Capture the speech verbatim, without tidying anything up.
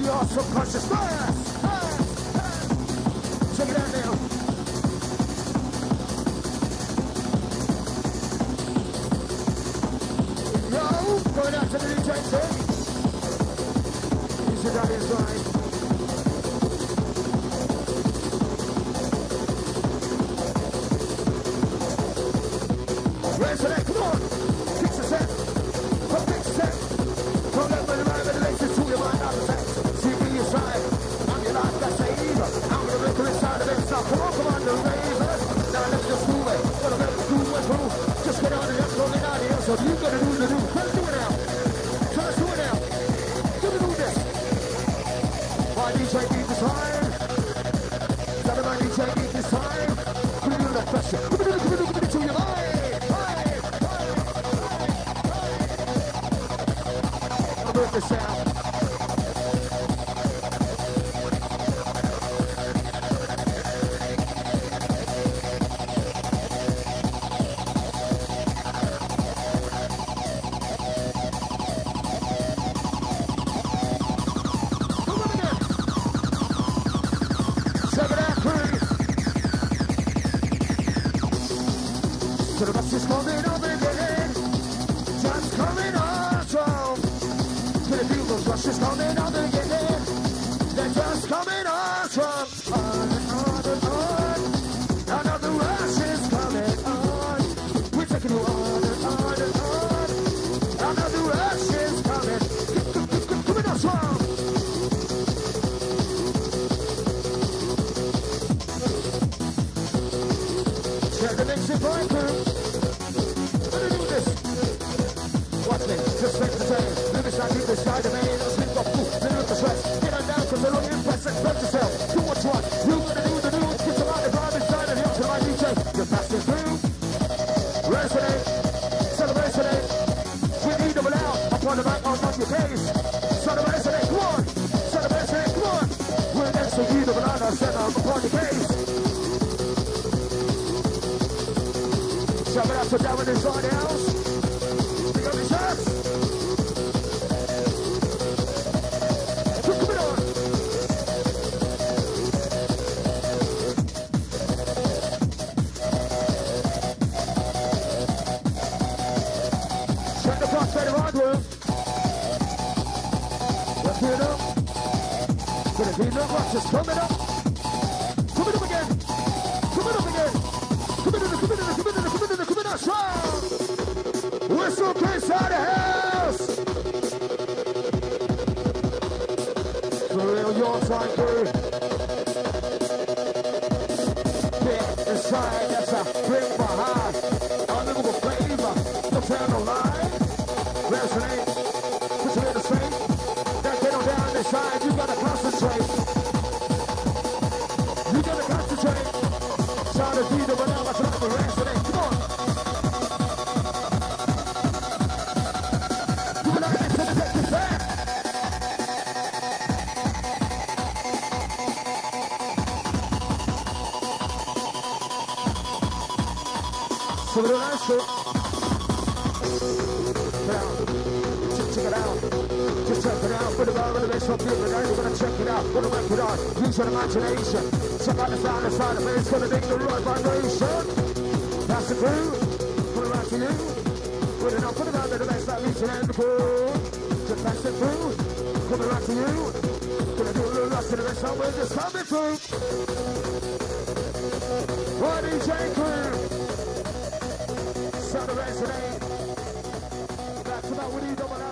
your subconscious bias. Check it out now. Yo, going out to the D J thing. Easy down his line. Raise the leg, come on. Fix the set. Come fix the set. Don't let me ride with the legs to your mind out of the see me inside. I'm your life, that's the evil. I'm gonna make it inside of it. Stop, come on, come on, the ravers. Now let me just do it. Gonna let me do it, bro. Just get on and let's go get out of here. So you gotta do the do. Let's do it now. So let's do it now. Do the do this. My D J beat this time. Tell me my D J beat this time. Put it in the pressure. Put it in, put it in, put it to your mind. Move the sound. So the bus is coming on again, just coming on strong. To the people's rush is coming on again, they're just coming on strong. On and on and on, another rush is coming on. We're taking you on and on and on, another rush is coming, coming on strong. Check the mixing point through. Watch me, just make the train. Live inside, keep this guy, the main. I'll sleep off, fool, live with the stress. Get on down, cause they're on impress, express yourself. Do what you want, you gotta do the news. Get some out of drive inside and help to my D J. You're passing through. Resonate, celebrate today. We need them out, up on the mic, on your case. Celebrate today, come on. Celebrate today, come on. We're next to you, the banana, set up upon your case. Shout it out to down in inside the house. We got these shots. Come it on. Check the clock, better on through. Let's get it up. Gonna be no rush, just coming up. Coming up again. Coming up again. Coming in, coming in, coming in, coming in, coming in, strong. Whistle case out of house. For real, your time through. Get inside, that's a bring behind. Unlivable flavor, no time no lie. Resonate, put you in the straight. That get on down this side, you gotta concentrate. You gotta concentrate. Try to be the one out, try to resonate. Come on. So we're gonna shoot. Now, just check it out. Just check it out. Put it on the base of people. Now you're gonna check it out. Put it back it on. Use your imagination. Check out the sound inside of it. It's gonna make the right vibration. Pass it through. Put it right to you. Put it on. Put it on to the base like reaching and the pool. Just pass it through. Put it right to you. Gonna do a little rush to the rest of it. Just coming through. What D J crew? Sound of resonate. Back to that Woody double